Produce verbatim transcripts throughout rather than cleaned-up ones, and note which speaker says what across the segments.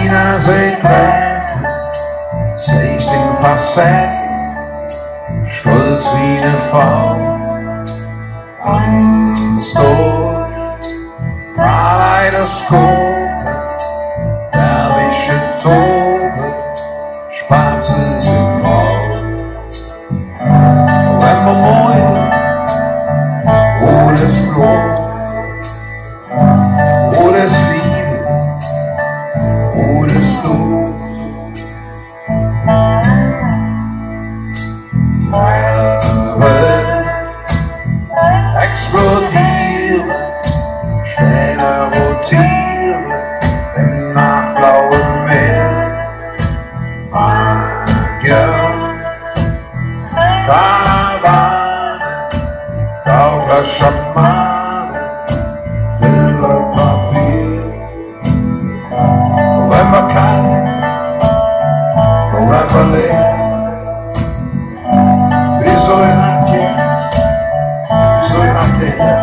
Speaker 1: Tina zit weg, ze ist im Facett, stolz wie eine Frau. Ans Tor, Kaleidoskop, derwische Tobe, Spatzes im Maul. Novembermorgen, oh das Blut, oh das Liebe, oh das Blut. Explodieren, schneller rotieren im nachblauen Meer. Magier, Karawane, Taucher, Schamane, Silberpapier. November kalt, November leer. Wie soll das jetzt, wie soll das her?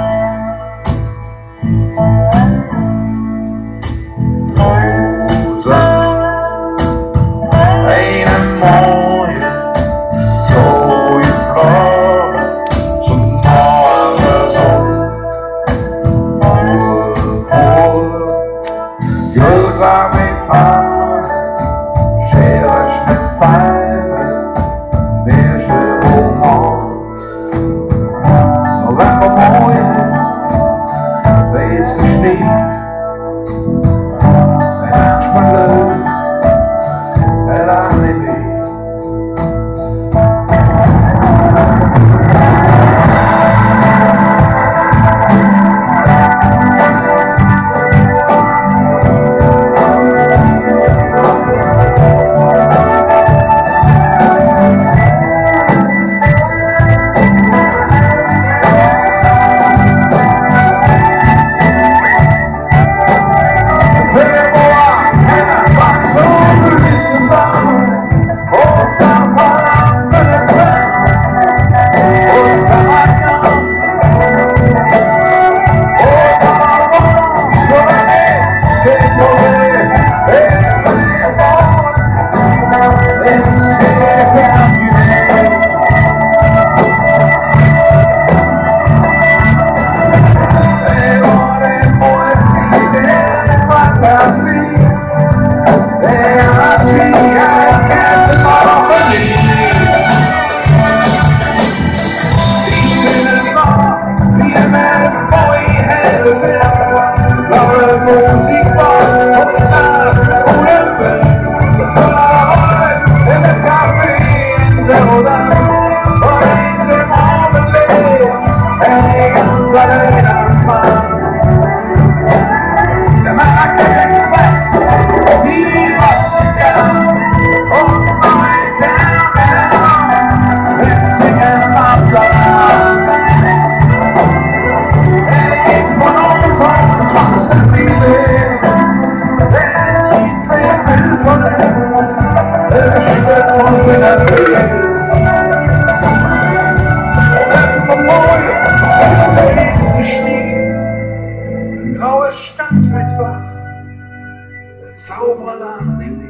Speaker 2: Graue Stadt etwa, der Zauberladen im